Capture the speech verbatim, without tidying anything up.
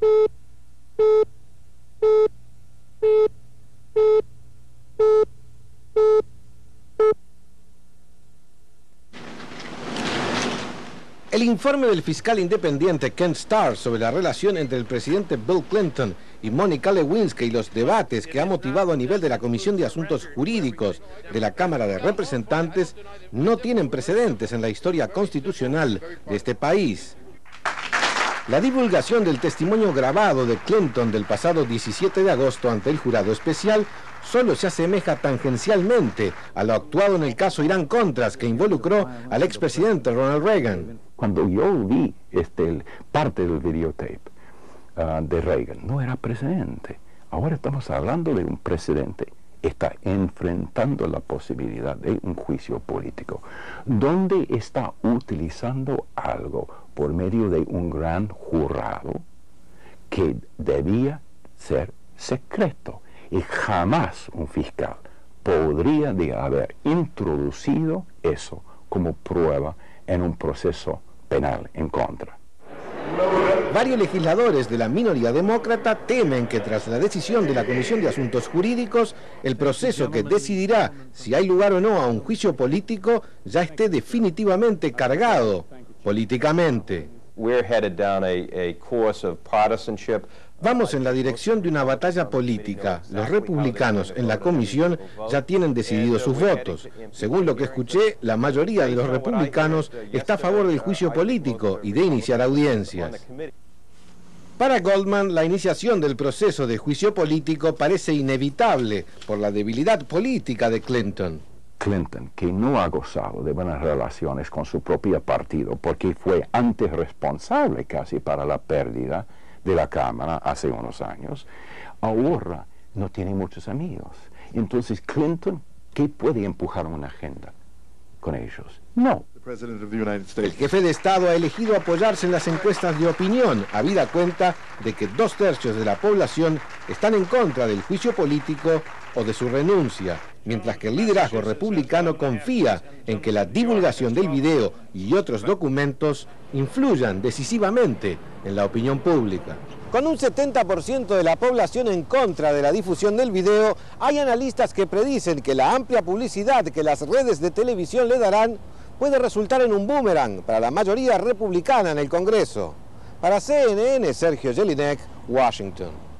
El informe del fiscal independiente Ken Starr sobre la relación entre el presidente Bill Clinton y Mónica Lewinsky y los debates que ha motivado a nivel de la Comisión de Asuntos Jurídicos de la Cámara de Representantes no tienen precedentes en la historia constitucional de este país. La divulgación del testimonio grabado de Clinton del pasado diecisiete de agosto ante el jurado especial solo se asemeja tangencialmente a lo actuado en el caso Irán-Contras, que involucró al expresidente Ronald Reagan. Cuando yo vi este, el, parte del videotape uh, de Reagan, no era presidente. Ahora estamos hablando de un presidente. Está enfrentando la posibilidad de un juicio político, donde está utilizando algo por medio de un gran jurado que debía ser secreto. Y jamás un fiscal podría de haber introducido eso como prueba en un proceso penal en contra. Varios legisladores de la minoría demócrata temen que tras la decisión de la Comisión de Asuntos Jurídicos, el proceso que decidirá si hay lugar o no a un juicio político ya esté definitivamente cargado políticamente. We're headed down a, a course of partisanship. Vamos en la dirección de una batalla política. Los republicanos en la comisión ya tienen decididos sus votos. Según lo que escuché, la mayoría de los republicanos está a favor del juicio político y de iniciar audiencias. Para Goldman, la iniciación del proceso de juicio político parece inevitable por la debilidad política de Clinton. Clinton, que no ha gozado de buenas relaciones con su propio partido, porque fue antes responsable casi para la pérdida de la Cámara hace unos años, ahora no tiene muchos amigos. Entonces, Clinton, ¿qué puede empujar una agenda con ellos? No. El jefe de Estado ha elegido apoyarse en las encuestas de opinión, habida cuenta de que dos tercios de la población están en contra del juicio político o de su renuncia, mientras que el liderazgo republicano confía en que la divulgación del video y otros documentos influyan decisivamente en la opinión pública. Con un setenta por ciento de la población en contra de la difusión del video, hay analistas que predicen que la amplia publicidad que las redes de televisión le darán puede resultar en un boomerang para la mayoría republicana en el Congreso. Para C N N, Sergio Jelinek, Washington.